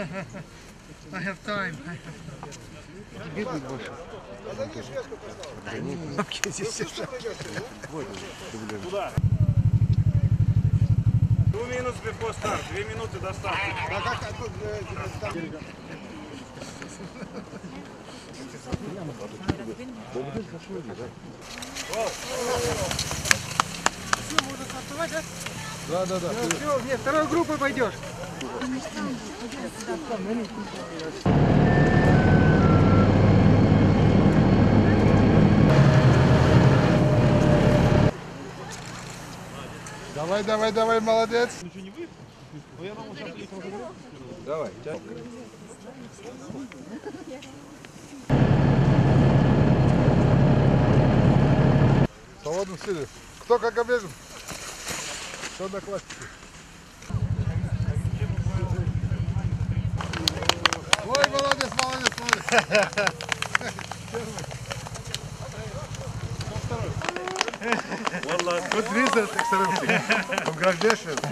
I have time. Бегают больше. Бабки здесь все. Куда? 2 minutes before start. 2 минуты до старта. Все, можно стартовать, да? Да. Все, нет, второй группой пойдешь. Давай, молодец. Давай. В свободном стиле. Кто как обрежем? Кто на классике? Ой, молодец. Good reason, excellent. Congratulations.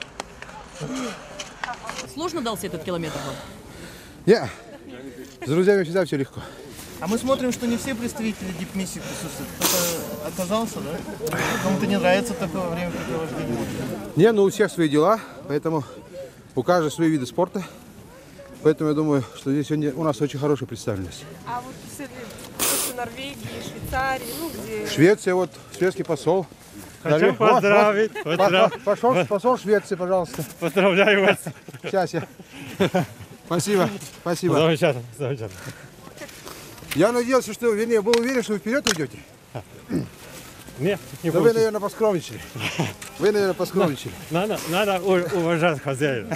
Сложно дался этот километр вам? Нет. С друзьями всегда все легко. А мы смотрим, что не все представители дипмиссии присутствуют. Кто-то отказался, да? Кому-то не нравится такое времяпрепровождение. Не, ну у всех свои дела, поэтому у каждого свои виды спорта. Поэтому я думаю, что здесь сегодня у нас очень хорошая представленность. А вот после Норвегии, Швейцарии, ну где... Швеция, вот шведский посол. Хочу поздравить. Пошел посол Швеции, пожалуйста. Поздравляю вас. Сейчас я. Спасибо. Замечательно. Я надеялся, что, вернее, был уверен, что вы вперед уйдете. Нет, не Но вы, наверное, поскромничали. Надо уважать хозяина.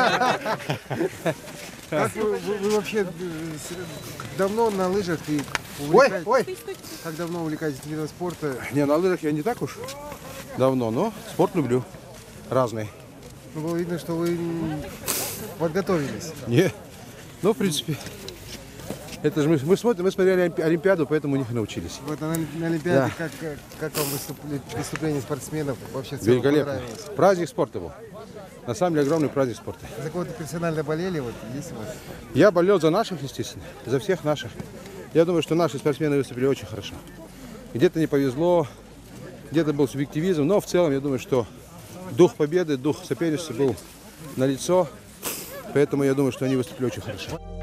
Как вы вообще давно на лыжах и Ой. как давно увлекаетесь видом спорта? Не, на лыжах я не так уж давно, но спорт люблю. Разный. Ну, было видно, что вы подготовились. Не. Ну, в принципе, это же мы смотрели Олимпиаду, поэтому у них научились. Вот на Олимпиаде, как вам выступление спортсменов вообще в целом Великолепно. понравилось? Праздник спорта был. На самом деле огромный праздник спорта. За кого-то персонально болели? Вот, есть у вас? Я болел за наших, естественно, за всех наших. Я думаю, что наши спортсмены выступили очень хорошо. Где-то не повезло, где-то был субъективизм, но в целом я думаю, что дух победы, дух соперничества был налицо. Поэтому я думаю, что они выступили очень хорошо.